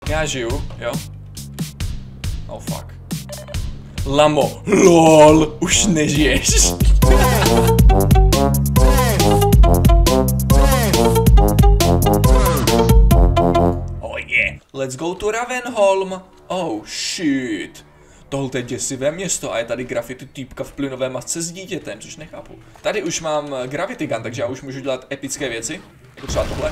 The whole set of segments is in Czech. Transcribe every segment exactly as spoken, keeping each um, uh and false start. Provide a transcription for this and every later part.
Já žiju, jo? Oh fuck. Lamo, lol, už nežiješ. Oh yeah. Let's go to Ravenholm. Oh shit. Tohle je děsivé město a je tady graffiti týpka v plynové masce s dítětem, což nechápu. Tady už mám gravity gun, takže já už můžu dělat epické věci. Jako třeba tohle.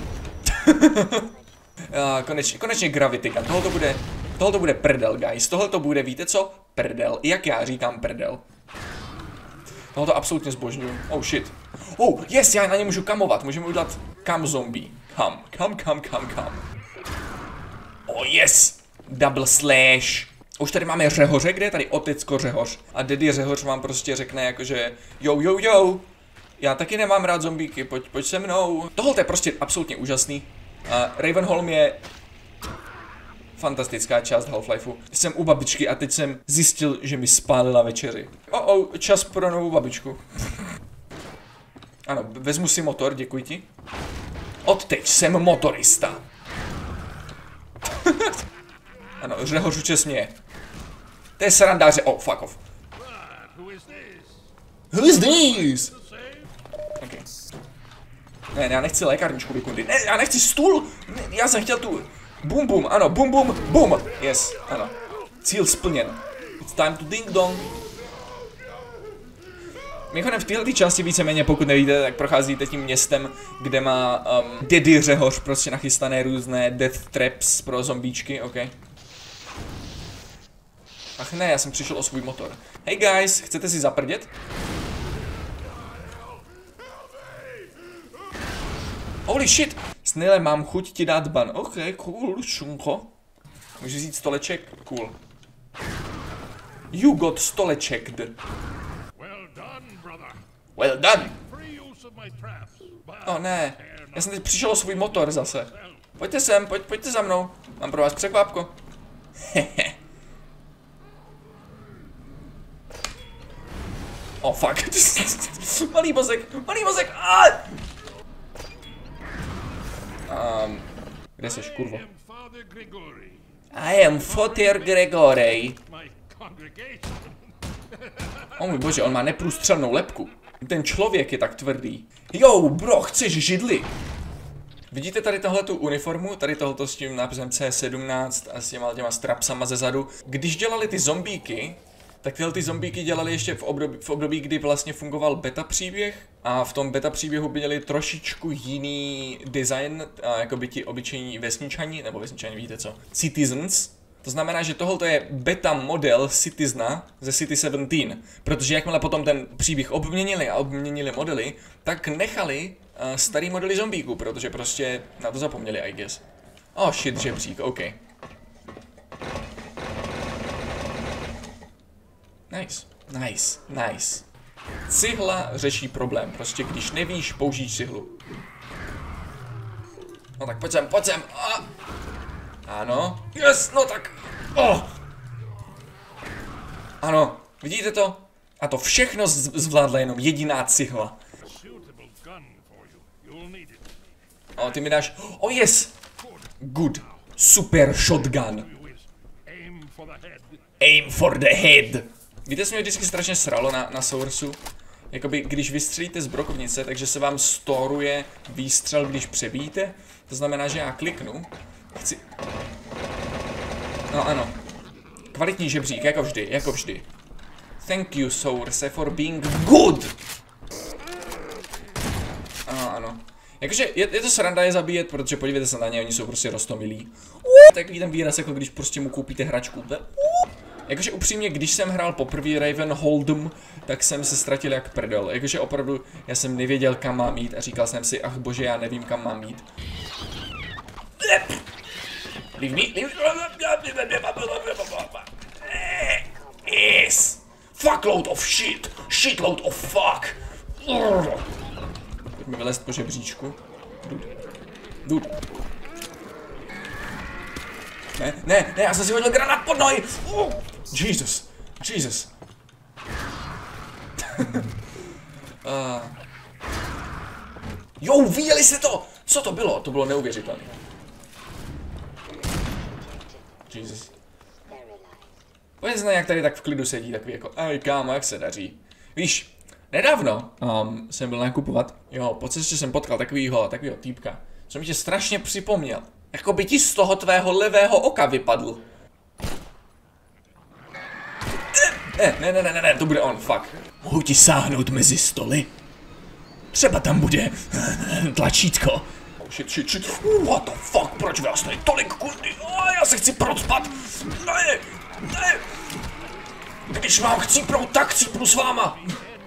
konečně, konečně gravity gun. Tohle to bude, tohle to bude prdel, guys. Tohle to bude, víte co? Prdel. Jak já říkám prdel. Tohle to absolutně zbožňuju. Oh shit. Oh, yes, já na ně můžu kamovat. Můžeme udělat kam zombie. Kam, kam, kam, kam, kam. Oh yes. Double slash. Už tady máme Řehoře, kde je tady otecko Řehoř. A Daddy Řehoř vám prostě řekne jakože jo, jo, jo. Já taky nemám rád zombíky, pojď, pojď se mnou. Tohle je prostě absolutně úžasný. Uh, Ravenholm je fantastická část Half-Lifeu. Jsem u babičky a teď jsem zjistil, že mi spálila večeři. Oh, oh, čas pro novou babičku. Ano, vezmu si motor, děkuji ti. Odteď jsem motorista. Ano, Řehořuče směje. To je srandáře. Oh, fuck off. Who is this? Okay. Ne, já nechci lékárničku vykundy. Ne, já nechci stůl. Ne, já jsem chtěl tu. Bum bum, ano, bum bum, bum. Yes, ano. Cíl splněn. It's time to ding dong. Mimochodem v této části víceméně, pokud nevíte, tak procházíte tím městem, kde má um, Daddy Řehoř prostě nachystané různé death traps pro zombíčky, ok. Ach ne, já jsem přišel o svůj motor. Hey guys, chcete si zaprdět? Holy shit! Snile, mám chuť ti dát ban. Ok, cool, šunko. Můžu říct stoleček? Cool. You got stolečeked. Well done! Oh ne, já jsem teď přišel o svůj motor zase. Pojďte sem, pojď, pojďte za mnou. Mám pro vás překvapko. Hehe. Oh fuck. Malý mozek, malý mozek. Ah! Um, kde seš, kurvo? I am Father Gregory. O můj bože, on má neprůstřelnou lebku. Ten člověk je tak tvrdý. Jo, bro, chceš židli? Vidíte tady tohletu uniformu? Tady tohleto s tím nápisem C sedmnáct a s těma těma strapsama ze zadu. Když dělali ty zombíky, tak tyhle ty zombíky dělali ještě v období, v období, kdy vlastně fungoval beta příběh. A v tom beta příběhu by měli trošičku jiný design, a jako by ti obyčejní vesničani, nebo vesničani víte co, citizens. To znamená, že tohle je beta model Citizena ze City sedmnáct, protože jakmile potom ten příběh obměnili a obměnili modely, tak nechali uh, starý modely zombíků, protože prostě na to zapomněli, I guess. Oh shit, žebřík, ok. Nice, nice, nice. Cihla řeší problém, prostě když nevíš, použij cihlu. No tak pojď sem, pojď sem. Ah. Ano, yes, no tak. Oh. Ano, vidíte to? A to všechno zvládla jenom jediná cihla. O, ty mi dáš. Oh yes! Good. Super shotgun. Aim for the head. Víte, co mě vždycky strašně sralo na, na Sourceu? Jakoby, když vystřelíte z brokovnice, takže se vám storuje výstřel, když přebíjíte. To znamená, že já kliknu. Chci... No ano. Kvalitní žebřík, jako vždy, jako vždy. Thank you, Source, for being good! Ano, ano. Jakože je, je to sranda je zabíjet, protože podívejte se na ně, oni jsou prostě roztomilí. Takový ten výraz, jako když prostě mu koupíte hračku. Jakože upřímně, když jsem hrál poprvé Ravenholm, tak jsem se ztratil jak prdel. Jakože opravdu, já jsem nevěděl, kam mám jít a říkal jsem si, ach bože, já nevím, kam mám jít. Leave me, leave me. Yes. Fuckload of shit. Shitload of fuck. Pojďme vylézt po žebříčku. Dude. Dude. Ne, ne, ne, já jsem si hodil granát pod nohy. Uh, Jesus. Jesus. uh. Jo, viděli jste to? Co to bylo? To bylo neuvěřitelné. Jesus. Pojď zna, jak tady tak v klidu sedí, takový jako, ej kámo, jak se daří. Víš, nedávno um, jsem byl nakupovat, jo, po cestě jsem potkal takovýho, takovýho týpka, co mi tě strašně připomněl. Jako by ti z toho tvého levého oka vypadl. Ne, ne, ne, ne, ne, to bude on, fuck. Mohu ti sáhnout mezi stoly? Třeba tam bude tlačítko. Oh shit, shit, shit. What the fuck, proč vás tady tolik kurdy? Oh, já se chci procpat. Ne, ne. Když vám chcípnout, tak cípnu s váma.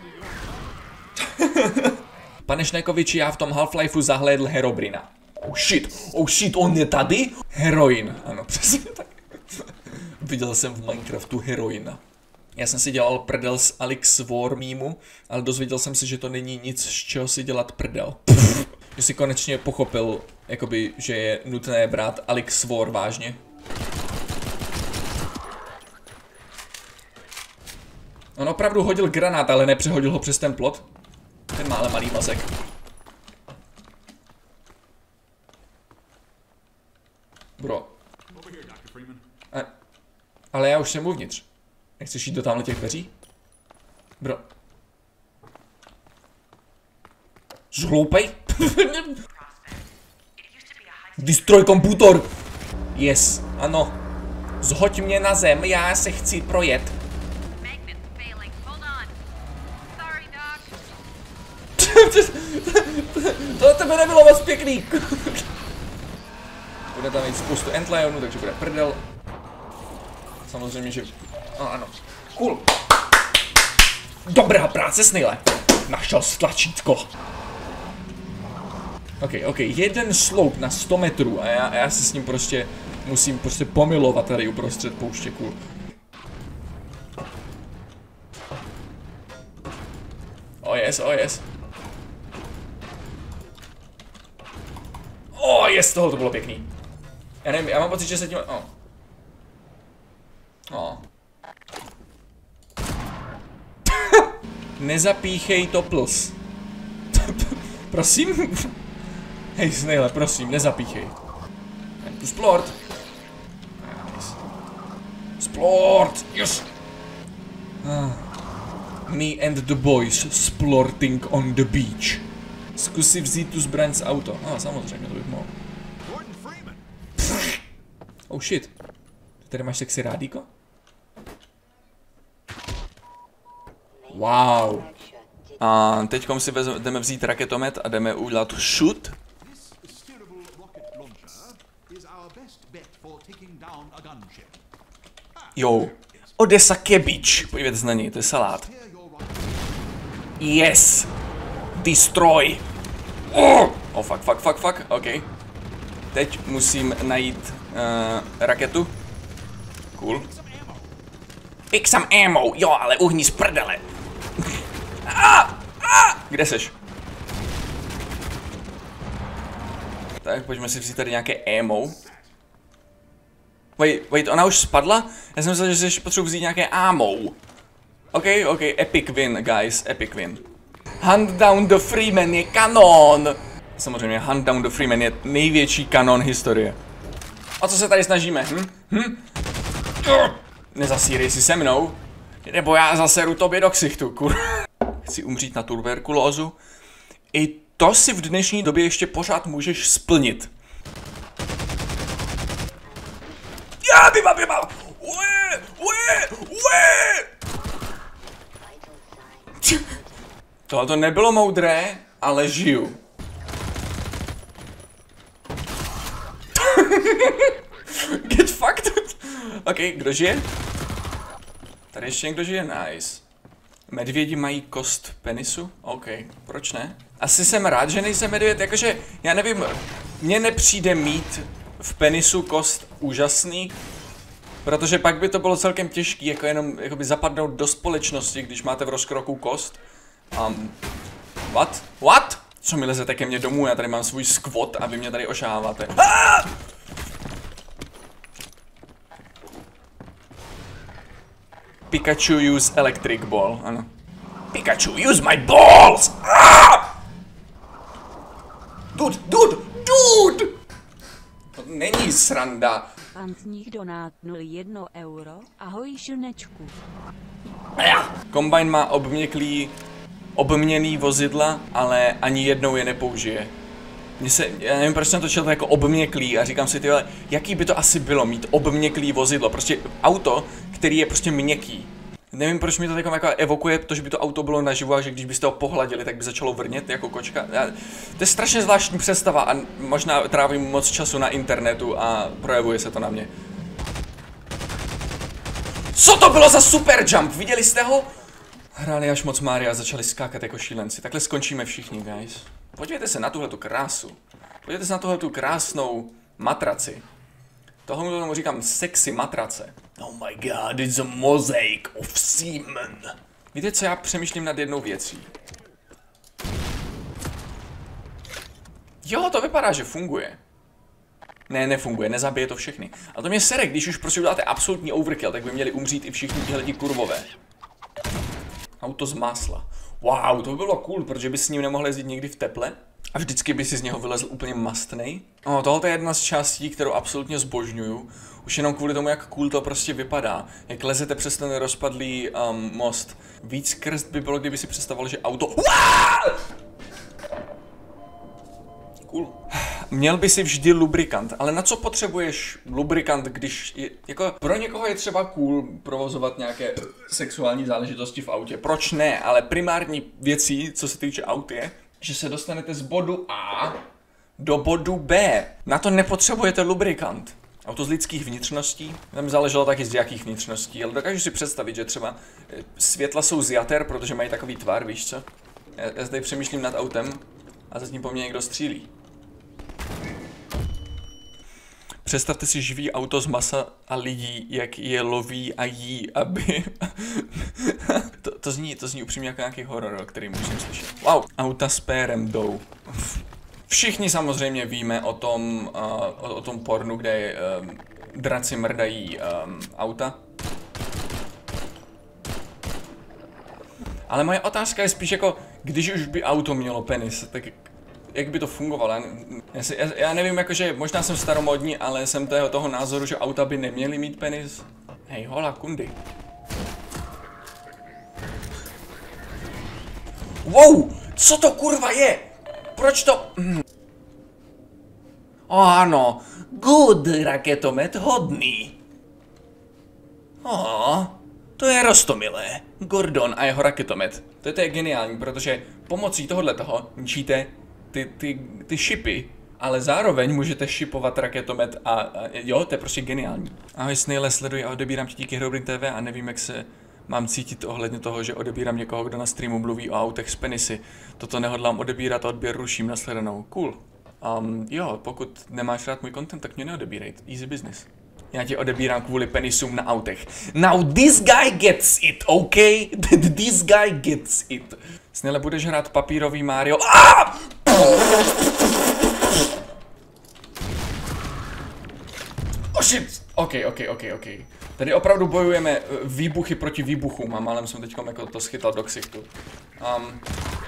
Pane Šnekoviči, já v tom Half-Lifeu zahlédl Herobrina. Oh shit, oh shit, on je tady? Heroin, ano, přesně tak. Viděl jsem v Minecraftu heroina. Já jsem si dělal prdel z Alex War mýmu, ale dozvěděl jsem se, že to není nic, z čeho si dělat prdel. Že si konečně pochopil, jakoby, že je nutné brát Alex War vážně. On opravdu hodil granát, ale nepřehodil ho přes ten plot. Ten má ale malý mazek. Bro. A, ale já už jsem uvnitř. Nechceš jít do tamhle těch dveří? Bro. Zhloupej? Destroy komputor! Yes, ano. Zhoď mě na zem, já se chci projet. To tebe nebylo moc pěkný. Bude tam mít spoustu endlionů, takže bude prdel. Samozřejmě, že... No, ano. Cool. Dobrá práce, Snile. Našel jsi tlačítko. Ok, ok, jeden sloup na sto metrů a já, a já se s ním prostě musím prostě pomilovat tady uprostřed pouště, cool. Oh yes, oh yes. Oh yes, tohle to bylo pěkný. Já nevím, já mám pocit, že se tím... Oh. Oh. Nezapíchej to plus. Prosím? Hej, Snaile, prosím, nezapíchej. Tu splort. Nice. Splort, yes. Ah. Me and the boys splorting on the beach. Zkus si vzít tu zbraň z auto. Ah, samozřejmě, to bych mohl. Oh shit. Ty tady máš sexy rádíko? Wow. A teďkom si vezme, jdeme vzít raketomet a jdeme udělat shoot. Jo. Odessa cabbage. Podívejte se na něj, to je salát. Yes. Destroy. Oh, oh fuck, fuck, fuck, fuck, ok. Teď musím najít uh, raketu. Cool. Pick some ammo, jo, ale uhni z prdele. ah, ah, kde seš? Tak, pojďme si vzít tady nějaké ammo. Wait, wait, ona už spadla? Já jsem myslel, že si potřebuji vzít nějaké ammo. Ok, ok, epic win, guys, epic win. Hunt down the Freeman je kanon! Samozřejmě, Hunt down the Freeman je největší kanon historie. O co se tady snažíme, hm? Hm? Nezasírej si se mnou, nebo já zaseru tobě do ksichtu, kur... Chci umřít na tuberkulózu. I to si v dnešní době ještě pořád můžeš splnit. Já bývám, bývám! Ue, ue, ue! Tohle to nebylo moudré, ale žiju. Get fucked. Ok, kdo žije? Tady ještě někdo žije? Nice. Medvědi mají kost penisu? Ok, proč ne? Asi jsem rád, že nejsem medvěd, jakože, já nevím, mně nepřijde mít v penisu kost úžasný, protože pak by to bylo celkem těžký, jako jenom jakoby zapadnout do společnosti, když máte v rozkroku kost. Um, what? What? Co mi lezete ke mně domů, já tady mám svůj squat a vy mě tady ošáváte. Ah! Pikachu use electric ball, ano. Pikachu use my balls! Ah! Dude, dude, dude! To není sranda. lubrikantních donátnul jedno euro. Ahoj Šunečku. Kombajn má obměklý, obměný vozidla, ale ani jednou je nepoužije. Mně se, já nevím, proč jsem to četl jako obměklý a říkám si, tyhle, jaký by to asi bylo mít obměklý vozidlo, prostě auto, který je prostě měkký. Nevím, proč mi to taková jako evokuje, to, že by to auto bylo naživo a že když byste ho pohladili, tak by začalo vrnět jako kočka. To je strašně zvláštní představa a možná trávím moc času na internetu a projevuje se to na mě. Co to bylo za super jump? Viděli jste ho? Hráli až moc Mária a začali skákat jako šílenci. Takhle skončíme všichni, guys. Podívejte se na tuhletu krásu. Podívejte se na tuhletu krásnou matraci. Tohle tomu říkám sexy matrace. Oh my god, it's a mosaic of semen. Víte, co já přemýšlím nad jednou věcí? Jo, to vypadá, že funguje. Ne, nefunguje, nezabije to všechny. A to mě sere, když už prostě uděláte absolutní overkill, tak by měli umřít i všichni tihleti kurvové. Auto z másla. Wow, to by bylo cool, protože by s ním nemohli jezdit někdy v teple. A vždycky by si z něho vylezl úplně mastnej. No, tohle je jedna z částí, kterou absolutně zbožňuju. Už jenom kvůli tomu, jak cool to prostě vypadá. Jak lezete přes ten rozpadlý um, most. Víc krst by bylo, kdyby si představoval, že auto... Cool. Měl by si vždy lubrikant, ale na co potřebuješ lubrikant, když je, jako pro někoho je třeba cool provozovat nějaké sexuální záležitosti v autě. Proč ne? Ale primární věcí, co se týče aut je, že se dostanete z bodu A do bodu B. Na to nepotřebujete lubrikant. Auto z lidských vnitřností, tam záleželo taky z jakých vnitřností, ale dokážu si představit, že třeba světla jsou z jater, protože mají takový tvar, víš co? Já, já zde přemýšlím nad autem a zatím po mně někdo střílí. Představte si živý auto z masa a lidí, jak je loví a jí, aby... to, to, zní, to zní upřímně jako nějaký horor, který musím slyšet. Wow, auta s pérem jdou. Všichni samozřejmě víme o tom, uh, o, o tom pornu, kde um, draci mrdají um, auta. Ale moje otázka je spíš jako, když už by auto mělo penis, tak jak by to fungovalo? Já, si, já, já nevím, jakože možná jsem staromodní, ale jsem toho, toho názoru, že auta by neměly mít penis. Hej, hola, kundy. Wow, co to kurva je? Proč to... Hm. Oh, ano, good raketomet, hodný. Oh, to je roztomilé. Gordon a jeho raketomet. To je, to je geniální, protože pomocí tohohle toho ničíte ty, ty, ty šipy, ale zároveň můžete šipovat raketomet a, a jo, to je prostě geniální. Ahoj Snaile, sleduji a odebírám ti díky Herobrine T V a nevím, jak se mám cítit ohledně toho, že odebírám někoho, kdo na streamu mluví o autech s penisy. Toto nehodlám odebírat a odběr ruším, nashledanou. Cool. Um, jo, pokud nemáš rád můj content, tak mě neodebírej. Easy business. Já tě odebírám kvůli penisům na autech. Now this guy gets it, okay? This guy gets it. Snaile, budeš hrát papírový Mario. Ah! Oh shit! Ok, ok, ok, ok. Tady opravdu bojujeme výbuchy proti výbuchům a málem jsem teďkom jako to schytal do ksichtu. Um.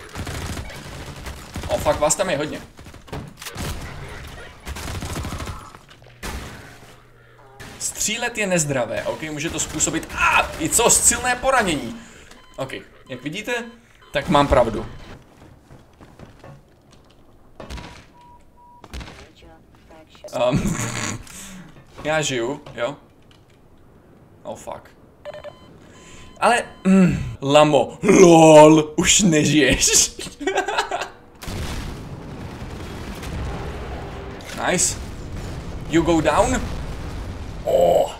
O, oh, fakt, vás tam je hodně. Střílet je nezdravé, ok? Může to způsobit ah, i co? Silné poranění. Ok, jak vidíte, tak mám pravdu. Um, já žiju, jo? Oh fuck. Ale, mm, lamo, lol, už nežiješ. Nice. You go down. Oh.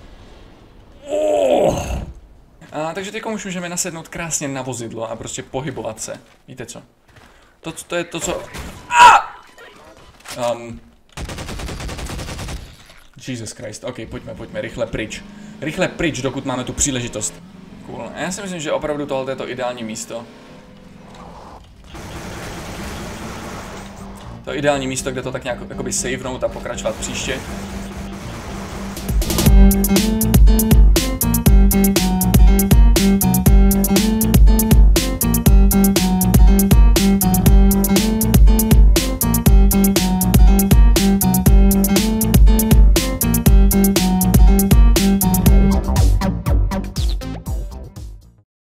Oh. A, takže teď už můžeme nasednout krásně na vozidlo a prostě pohybovat se. Víte co? To, to je to, co... Ah! Um. Jesus Christ, ok, pojďme, pojďme, rychle pryč. Rychle pryč, dokud máme tu příležitost. Cool, a já si myslím, že opravdu tohle je to ideální místo. To ideální místo, kde to tak nějak jakoby savenout a pokračovat příště.